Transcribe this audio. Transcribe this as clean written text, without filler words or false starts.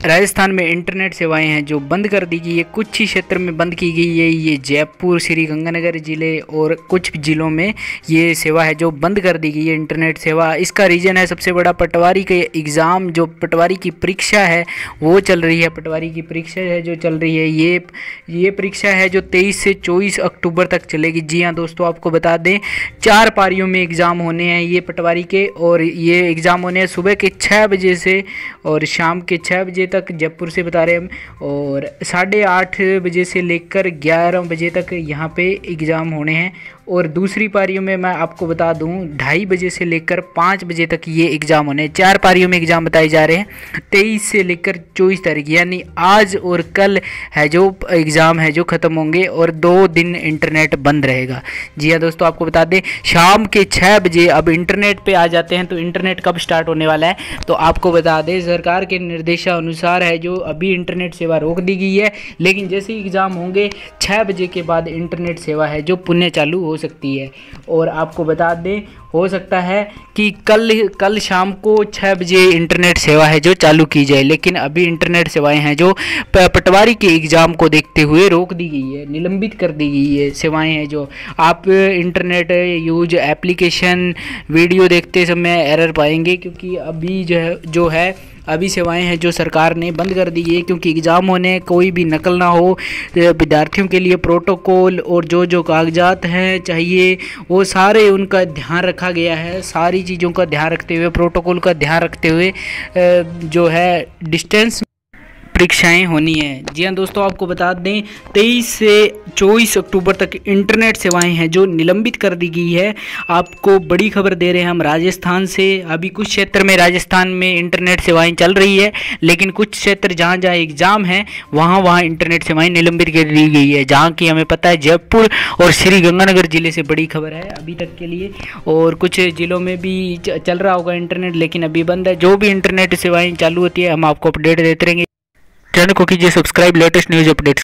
राजस्थान में इंटरनेट सेवाएं हैं जो बंद कर दी गई है, कुछ ही क्षेत्र में बंद की गई है। ये जयपुर, श्री गंगानगर ज़िले और कुछ ज़िलों में ये सेवा है जो बंद कर दी गई है इंटरनेट सेवा। इसका रीज़न है सबसे बड़ा पटवारी के एग्ज़ाम, जो पटवारी की परीक्षा है वो चल रही है। पटवारी की परीक्षा है जो चल रही है, ये परीक्षा है जो 23 से 24 अक्टूबर तक चलेगी। जी हाँ दोस्तों, आपको बता दें 4 पारियों में एग्ज़ाम होने हैं ये पटवारी के, और ये एग्ज़ाम होने हैं सुबह के 6 बजे से और शाम के 6 बजे तक, जयपुर से बता रहे हैं हम, और 8:30 बजे से लेकर 11 बजे तक यहाँ पे एग्ज़ाम होने हैं। और दूसरी पारियों में मैं आपको बता दूँ 2:30 बजे से लेकर 5 बजे तक ये एग्ज़ाम होने हैं। 4 पारियों में एग्ज़ाम बताए जा रहे हैं, 23 से लेकर 24 तारीख, यानी आज और कल है जो एग्ज़ाम है जो ख़त्म होंगे, और 2 दिन इंटरनेट बंद रहेगा। जी हाँ दोस्तों, आपको बता दें शाम के 6 बजे अब इंटरनेट पे आ जाते हैं। तो इंटरनेट कब स्टार्ट होने वाला है तो आपको बता दें सरकार के निर्देशानुसार है जो अभी इंटरनेट सेवा रोक दी गई है, लेकिन जैसे ही एग्ज़ाम होंगे 6 बजे के बाद इंटरनेट सेवा है जो पुनः चालू हो सकती है। और आपको बता दें हो सकता है कि कल शाम को 6 बजे इंटरनेट सेवा है जो चालू की जाए, लेकिन अभी इंटरनेट सेवाएं हैं जो पटवारी के एग्ज़ाम को देखते हुए रोक दी गई है, निलंबित कर दी गई है। सेवाएं हैं जो आप इंटरनेट यूज एप्लीकेशन वीडियो देखते समय एरर पाएंगे, क्योंकि अभी जो है अभी सेवाएं हैं जो सरकार ने बंद कर दी है, क्योंकि एग्ज़ाम होने कोई भी नकल ना हो। विद्यार्थियों के लिए प्रोटोकॉल और जो कागजात हैं चाहिए वो सारे उनका ध्यान रखा गया है। सारी चीज़ों का ध्यान रखते हुए, प्रोटोकॉल का ध्यान रखते हुए जो है डिस्टेंस परीक्षाएं होनी है। जी हाँ दोस्तों, आपको बता दें 23 से 24 अक्टूबर तक इंटरनेट सेवाएं हैं जो निलंबित कर दी गई है। आपको बड़ी खबर दे रहे हैं हम राजस्थान से। अभी कुछ क्षेत्र में राजस्थान में इंटरनेट सेवाएं चल रही है, लेकिन कुछ क्षेत्र जहाँ एग्ज़ाम है वहाँ इंटरनेट सेवाएं निलंबित कर दी गई है। जहाँ की हमें पता है जयपुर और श्री गंगानगर ज़िले से बड़ी खबर है अभी तक के लिए, और कुछ ज़िलों में भी चल रहा होगा इंटरनेट, लेकिन अभी बंद है। जो भी इंटरनेट सेवाएँ चालू होती है हम आपको अपडेट देते रहेंगे। चैनल को कीजिए सब्सक्राइब लेटेस्ट न्यूज़ अपडेट्स।